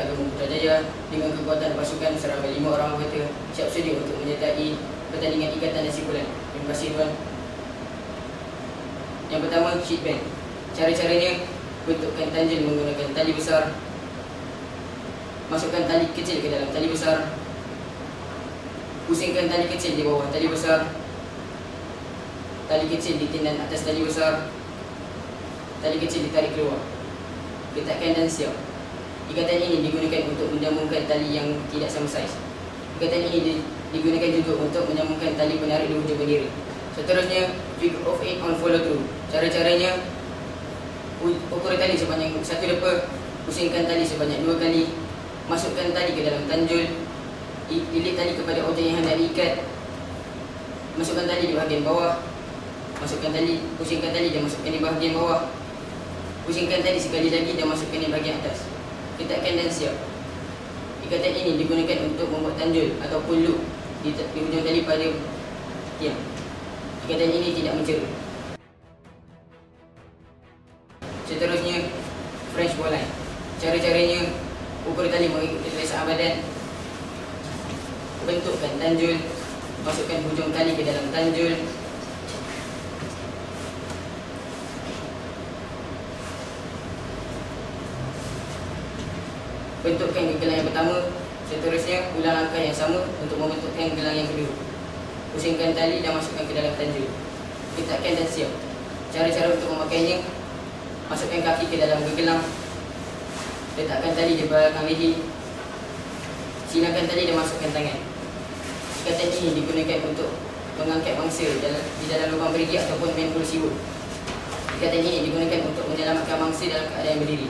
Agama Putrajaya dengan kekuatan pasukan seramai 5 orang anggota siap sedia untuk menyertai pertandingan ikatan dan sipulan. Terima kasih tuan. Yang pertama, sheet band. Cara-caranya, bentukkan tanjil menggunakan tali besar. Masukkan tali kecil ke dalam tali besar. Pusingkan tali kecil di bawah tali besar. Tali kecil ditinan atas tali besar. Tali kecil ditarik keluar. Letakkan dan siap. Ikatan ini digunakan untuk menyambungkan tali yang tidak sama saiz. Ikatan ini digunakan juga untuk menyambungkan tali penarik di hujung bendera. Seterusnya, figure of 8 on follow through. Cara-caranya, ukur tali sebanyak 1 depa, pusingkan tali sebanyak 2 kali, masukkan tali ke dalam tanjul, lilit tali kepada objek yang hendak diikat, masukkan tali di bahagian bawah, masukkan tali, pusingkan tali dan masukkan di bahagian bawah, pusingkan tali sekali lagi dan masukkan di bahagian atas. Letakkan dan siap. Ikatan ini digunakan untuk membuat tanjul ataupun loop di hujung tali pada tiang. Ikatan ini tidak mencerut. Seterusnya, French ball line. Cara-caranya, ukur tali mengikut keselesaan badan. Bentukkan tanjul, masukkan hujung tali ke dalam tanjul. Bentukkan gelang yang pertama. Seterusnya, ulang langkah yang sama untuk membentukkan gelang yang kedua. Pusingkan tali dan masukkan ke dalam tanjul. Letakkan dan siap. Cara-cara untuk memakainya, masukkan kaki ke dalam gelang. Letakkan tali di belakang leher. Silakan tali dan masukkan tangan. Ikatan ini digunakan untuk mengangkat mangsa di dalam lubang perigi ataupun manhole siwut. Ikatan ini digunakan untuk menyelamatkan mangsa dalam keadaan berdiri.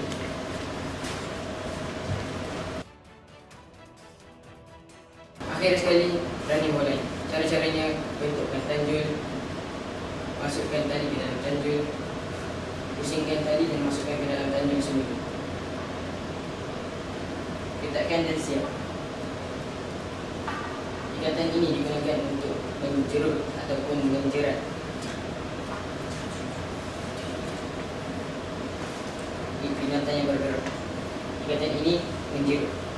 Akhir sekali, running ball line. Cara-caranya, bentukkan tanjul, masukkan tali ke dalam tanjul, pusingkan tali dan masukkan ke dalam tanjul semula. Letakkan dan siap. Ikatan ini digunakan untuk menjerut ataupun menjerat. Binatang yang bergerak. Ikatan ini menjerut.